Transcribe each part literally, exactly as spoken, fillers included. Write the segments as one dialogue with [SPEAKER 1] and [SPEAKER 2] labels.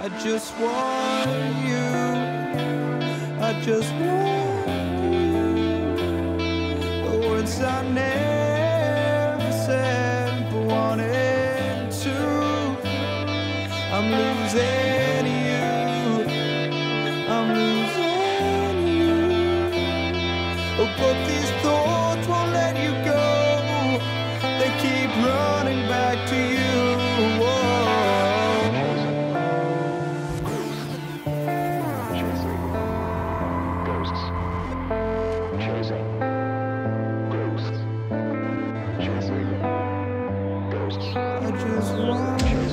[SPEAKER 1] I just want you. I just want you. The words I never said but wanted to. I'm losing you. I'm losing you. Oh, but these thoughts won't let you go. They keep running back to you. Whoa. I just want you.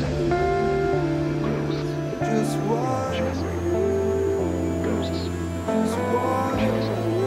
[SPEAKER 1] I just want you. Just want you.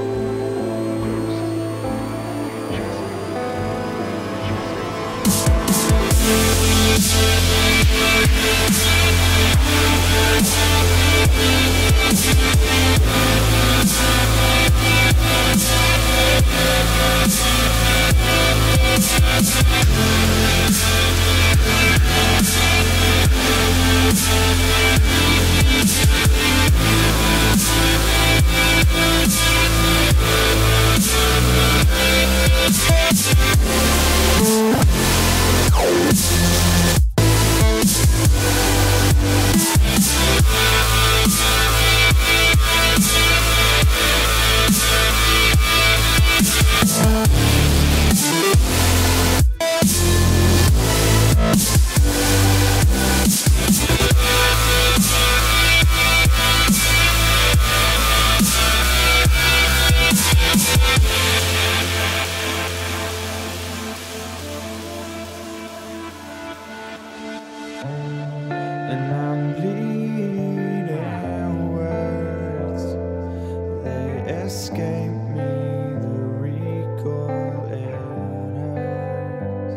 [SPEAKER 1] And I'm bleeding words, they escape me, the recall it hurts.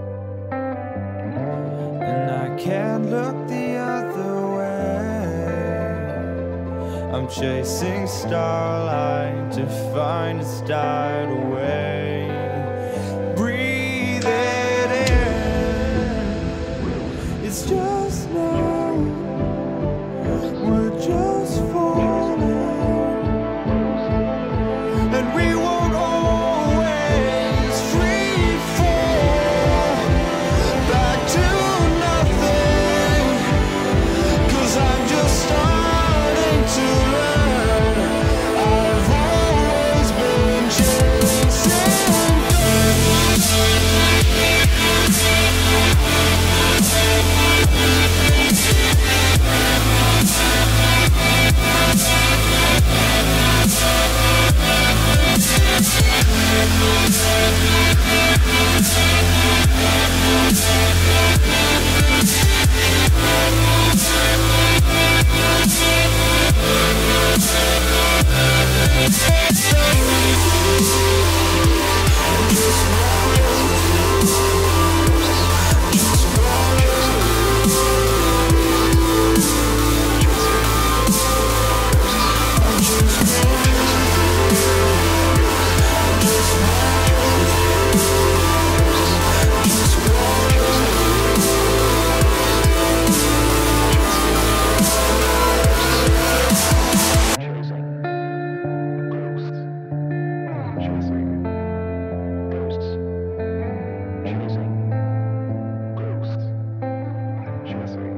[SPEAKER 1] And I can't look the other way. I'm chasing starlight to find it's died away. Breathe it in. It's just now, we're just falling, and we won't always free fall back to nothing, 'cause I'm just starting to learn. I've always been chasing Chasing